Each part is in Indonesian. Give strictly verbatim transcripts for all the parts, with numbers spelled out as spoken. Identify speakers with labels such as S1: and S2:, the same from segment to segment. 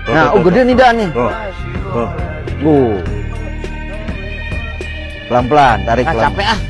S1: Nah, oh gede nih dah nih.
S2: Oh. Oh.
S1: Uh. Pelan-pelan, tarik
S3: Ah,
S1: pelan.
S3: capek ah.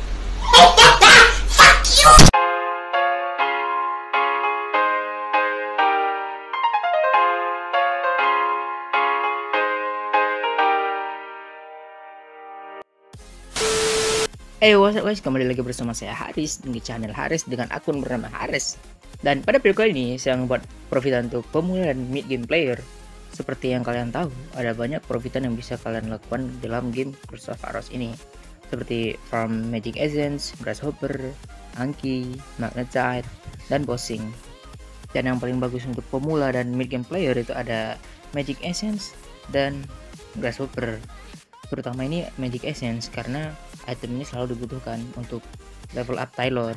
S3: Hey, what's up guys, kembali lagi bersama saya Haris di channel Haris dengan akun bernama Haris. Dan pada video kali ini saya membuat profitan untuk pemula dan mid game player. Seperti yang kalian tahu, ada banyak profitan yang bisa kalian lakukan dalam game Curse of Aros ini, seperti farm Magic Essence, Grasshopper, Anki, Magnetite, dan Bossing. Dan yang paling bagus untuk pemula dan mid game player itu ada Magic Essence dan Grasshopper. Terutama ini Magic Essence karena item ini selalu dibutuhkan untuk level up Tailor.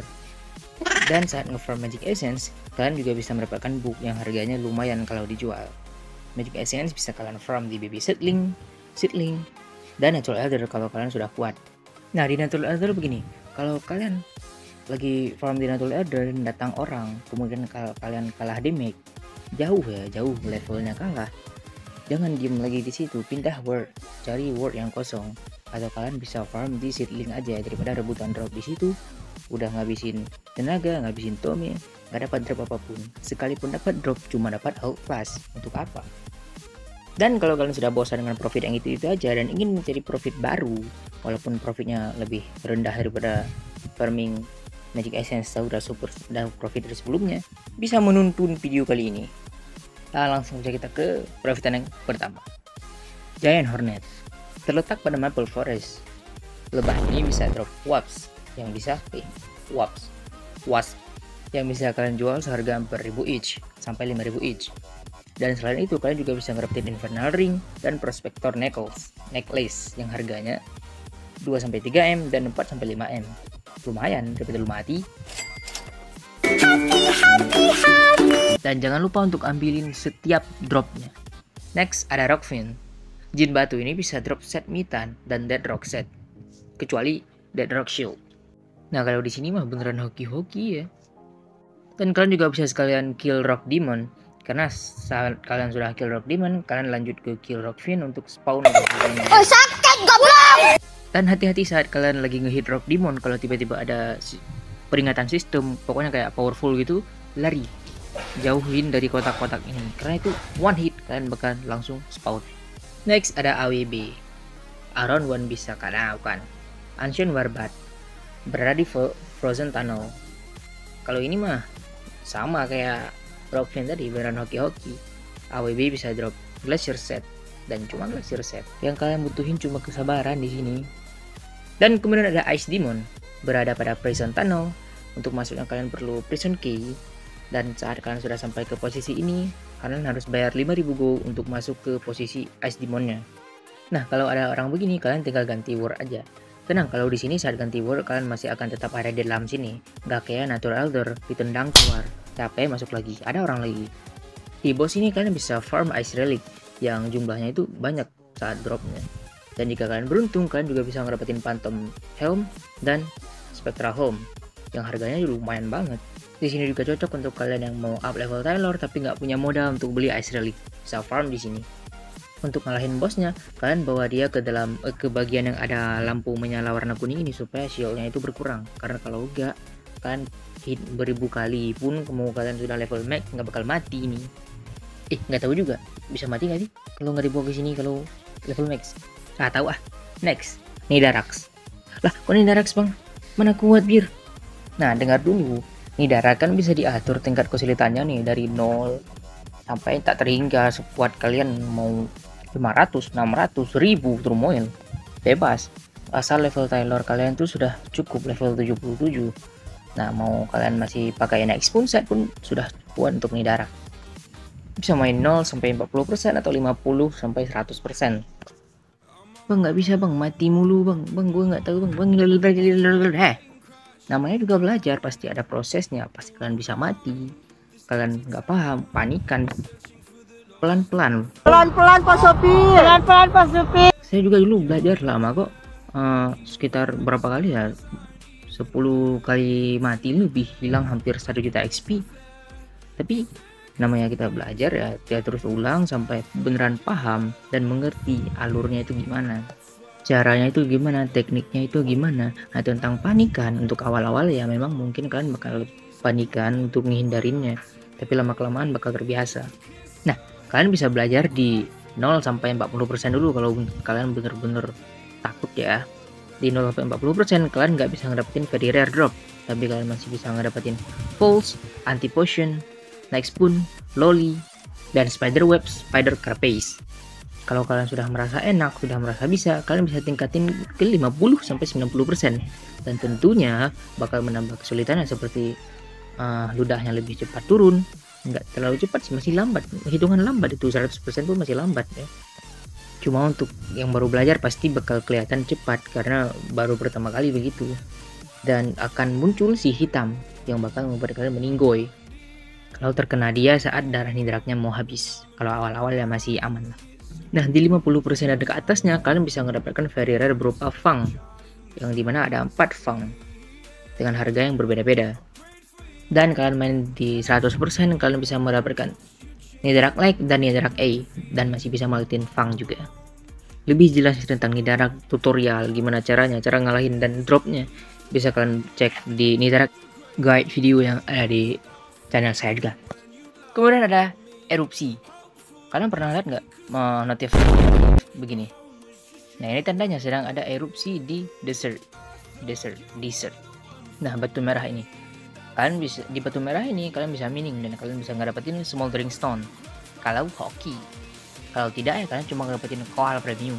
S3: Dan saat nge-farm Magic Essence, kalian juga bisa mendapatkan book yang harganya lumayan kalau dijual. Magic Essence bisa kalian farm di Baby Seedling, Seedling, dan Natural Elder kalau kalian sudah kuat. Nah, di Natural Elder begini, kalau kalian lagi farm di Natural Elder dan datang orang, kemudian kalau kalian kalah damage, jauh ya, jauh levelnya kalah. Jangan diem lagi di situ, pindah word, cari word yang kosong, atau kalian bisa farm di seedling aja daripada rebutan drop di situ. Udah ngabisin tenaga, ngabisin tome, nggak dapat drop apapun. Sekalipun dapat drop, cuma dapat outclass. Untuk apa? Dan kalau kalian sudah bosan dengan profit yang itu-itu aja dan ingin mencari profit baru, walaupun profitnya lebih rendah daripada farming Magic Essence atau udah super dan profit dari sebelumnya, bisa menonton video kali ini. Nah, langsung saja kita ke profitan yang pertama. Giant Hornet terletak pada Maple Forest. Lebah ini bisa drop wasp yang bisa eh, wasp wasp yang bisa kalian jual seharga empat ribu each sampai lima ribu each. Dan selain itu kalian juga bisa ngedapetin Infernal Ring dan Prospector Necklace necklace yang harganya dua sampai tiga M dan empat sampai lima M. Lumayan daripada lu mati. Dan jangan lupa untuk ambilin setiap dropnya. Next ada Rockfin. Jin batu ini bisa drop set Mitan dan Dead Rock set, kecuali Dead Rock Shield. Nah, kalau di sini mah beneran hoki-hoki ya. Dan kalian juga bisa sekalian kill Rock Demon, karena saat kalian sudah kill Rock Demon, kalian lanjut ke kill Rockfin untuk spawn. Oh, sakit goblok! Dan hati-hati saat kalian lagi ngehit Rock Demon, kalau tiba-tiba ada peringatan sistem, pokoknya kayak powerful gitu, lari. Jauhin dari kotak-kotak ini, karena itu one hit kalian bakal langsung spawn. Next ada A W B. Around One bisa kalian lakukan. Ancient Warbat berada di Frozen Tunnel. Kalau ini mah sama kayak Rockfin tadi, beneran hoki-hoki. A W B bisa drop Glacier Set dan cuma Glacier Set. Yang kalian butuhin cuma kesabaran di sini. Dan kemudian ada Ice Demon berada pada Prison Tunnel. Untuk masuknya kalian perlu Prison Key. Dan saat kalian sudah sampai ke posisi ini, kalian harus bayar lima ribu go untuk masuk ke posisi Ice Demonnya. Nah, kalau ada orang begini, kalian tinggal ganti word aja. Tenang, kalau di sini saat ganti word, kalian masih akan tetap ada di dalam sini. Nggak kayak Natural Elder, ditendang keluar. Capek masuk lagi, ada orang lagi. Di boss ini kalian bisa farm Ice Relic, yang jumlahnya itu banyak saat dropnya. Dan jika kalian beruntung, kalian juga bisa ngedapetin Phantom Helm dan Spectral Helm, yang harganya lumayan banget. Di sini juga cocok untuk kalian yang mau up level Tailor tapi nggak punya modal untuk beli Ice Relic. Bisa farm di sini. Untuk ngalahin bosnya, kalian bawa dia ke dalam eh, ke bagian yang ada lampu menyala warna kuning ini supaya shieldnya itu berkurang. Karena kalau enggak, kalian hit beribu kali pun mau kalian sudah level max nggak bakal mati ini. Eh, nggak tahu juga bisa mati nggak sih kalau nggak dibawa ke sini kalau level max? Nggak tahu ah. Next, Nidarax. Lah, kok Nidarax bang? Mana kuat bir? Nah, dengar dulu. Nidara kan bisa diatur tingkat kesulitannya nih dari nol sampai tak terhingga sekuat kalian mau lima ratus, enam ratus, seribu turmoil. Bebas. Asal level Tailor kalian tuh sudah cukup level tujuh puluh tujuh. Nah, mau kalian masih pakai N X pun set pun sudah kuat untuk Nidara. Bisa main nol sampai empat puluh persen atau lima puluh sampai seratus persen. Bang, nggak bisa bang, mati mulu bang. Bang, gue nggak tahu bang. Bang, heh. Namanya juga belajar, pasti ada prosesnya, pasti kalian bisa mati. Kalian nggak paham, panikan. Pelan-pelan. Pelan-pelan Pak Sopir. Pelan-pelan Pak Sopir.
S1: Saya juga dulu belajar lama kok. Uh, sekitar berapa kali ya? sepuluh kali mati lebih, hilang hampir satu juta X P. Tapi Namanya kita belajar ya, kita terus ulang sampai beneran paham dan mengerti alurnya itu gimana, caranya itu gimana, tekniknya itu gimana. Nah, tentang panikan untuk awal-awal ya memang mungkin kalian bakal panikan untuk menghindarinya, tapi lama-kelamaan bakal terbiasa. Nah, kalian bisa belajar di nol sampai empat puluh persen dulu kalau kalian bener-bener takut ya. Di nol sampai empat puluh persen kalian nggak bisa ngedapetin very rare drop, tapi kalian masih bisa ngedapetin false, anti potion, Night Spoon, Loli, dan Spider Web, Spider Carapace. Kalau kalian sudah merasa enak, sudah merasa bisa, kalian bisa tingkatin ke lima puluh sampai sembilan puluh persen. Dan tentunya bakal menambah kesulitannya seperti uh, ludahnya lebih cepat turun. Nggak terlalu cepat sih, masih lambat. Hitungan lambat itu, seratus persen pun masih lambat ya. Cuma untuk yang baru belajar pasti bakal kelihatan cepat karena baru pertama kali begitu. Dan akan muncul si hitam yang bakal membuat kalian meninggoy kalau terkena dia saat darah nidraknya mau habis. Kalau awal-awal ya masih aman lah. Nah, di lima puluh persen dan ke atasnya kalian bisa mendapatkan very rare berupa Fang, yang dimana ada empat Fang dengan harga yang berbeda-beda. Dan kalian main di seratus persen kalian bisa mendapatkan Nidarak Like dan Nidarak A, dan masih bisa ngalahin Fang juga. Lebih jelas tentang Nidarak, tutorial gimana caranya, cara ngalahin dan dropnya, bisa kalian cek di Nidarak guide video yang ada di channel saya juga. Kemudian ada erupsi. Kalian pernah lihat nggak notif begini? Nah, ini tandanya sedang ada erupsi di desert, desert, desert. Nah, batu merah ini, kalian bisa di batu merah ini kalian bisa mining dan kalian bisa ngedapetin smoldering stone. Kalau hoki, kalau tidak ya kalian cuma ngedapetin koal premium.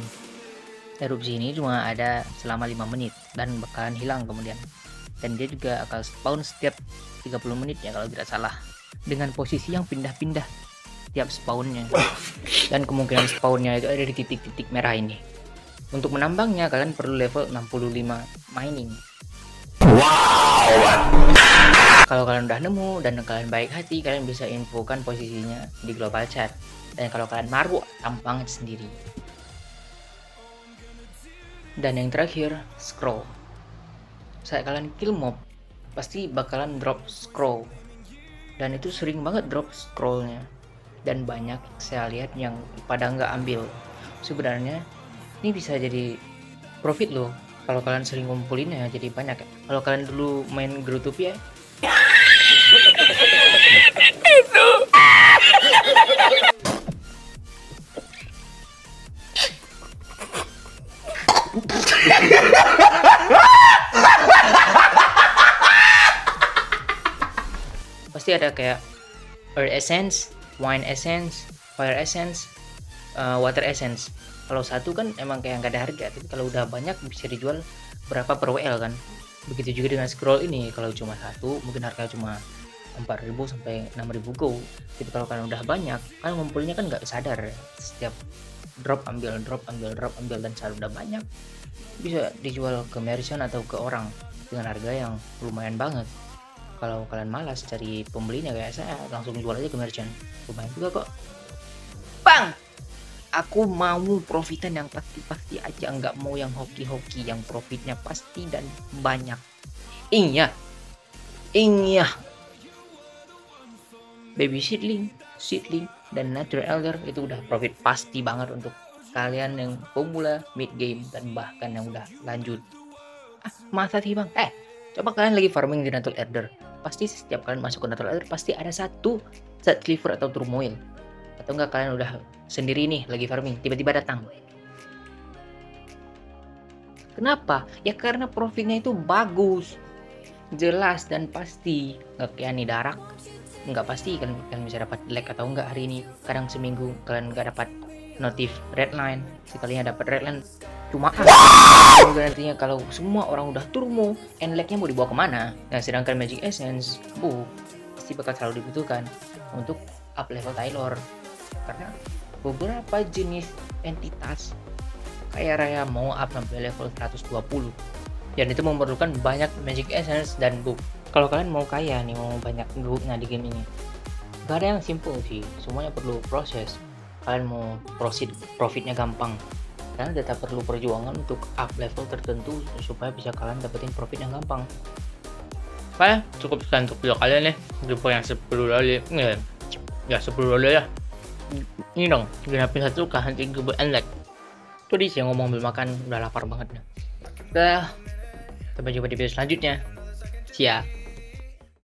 S1: Erupsi ini cuma ada selama lima menit dan bakalan hilang kemudian. Dan dia juga akan spawn setiap tiga puluh menit ya kalau tidak salah, dengan posisi yang pindah-pindah tiap spawnnya, dan kemungkinan spawnnya itu ada di titik-titik merah ini. Untuk menambangnya kalian perlu level enam puluh lima mining. Wow. Kalau kalian udah nemu dan kalian baik hati, kalian bisa infokan posisinya di global chat, dan kalau kalian maru tampang sendiri. Dan yang terakhir, scroll. Saat kalian kill mob pasti bakalan drop scroll, dan itu sering banget drop scrollnya, dan banyak saya lihat yang pada nggak ambil. Sebenarnya ini bisa jadi profit loh kalau kalian sering ngumpulin ya, jadi banyak ya. Kalau kalian dulu main Growtopia itu pasti ada kayak Earth Essence, Wine Essence, Fire Essence, uh, Water Essence. Kalau satu kan emang kayak nggak ada harga, tapi kalau udah banyak bisa dijual berapa per W L kan. Begitu juga dengan scroll ini, kalau cuma satu mungkin harga cuma empat ribu sampai enam ribu go. Tapi kalau kalian udah banyak, kan ngumpulnya kan nggak sadar. Setiap drop ambil, drop ambil, drop ambil, dan saat udah banyak bisa dijual ke merchant atau ke orang dengan harga yang lumayan banget. Kalau kalian malas cari pembelinya kayak saya, langsung jual aja ke merchant, lumayan juga kok. Bang, aku mau profitan yang pasti-pasti aja, nggak mau yang hoki-hoki, yang profitnya pasti dan banyak. Iya, iya. Baby seedling, seedling, dan natural elder itu udah profit pasti banget untuk kalian yang pemula, mid game, dan bahkan yang udah lanjut. Ah, masa sih bang? Eh, coba kalian lagi farming di natural elder. Pasti setiap kalian masuk ke natural elder pasti ada satu set cleaver atau turmoil. Atau enggak kalian udah sendiri nih lagi farming, tiba-tiba datang. Kenapa? Ya karena profitnya itu bagus, jelas dan pasti. Nggak kayak Nidarak, nggak pasti kan kalian bisa dapat lag atau enggak hari ini. Kadang seminggu kalian nggak dapat notif redline, sekalinya dapat redline cuma wow! Nantinya kalau semua orang udah turmo, and lagnya mau dibawa kemana? Nah, sedangkan Magic Essence, bu, pasti bakal selalu dibutuhkan untuk up level Taylor, karena beberapa jenis entitas kayak raya mau up sampai level seratus dua puluh, dan itu memerlukan banyak Magic Essence dan book. Kalau kalian mau kaya nih, mau banyak booknya di game ini, gak ada yang simple sih, semuanya perlu proses. Kalian mau proceed, profitnya gampang, kalian tetap perlu perjuangan untuk up level tertentu supaya bisa kalian dapetin profit yang gampang. Oke, cukup sekian untuk video kalian ya, jumpa yang sepuluh kali.
S3: Ya sepuluh dulu ya. Ini dong, genapin satu kah nanti gue buat unlock. Tuh dia sih ngomong belum makan, udah lapar banget. Dah, sampai jumpa di video selanjutnya. See ya.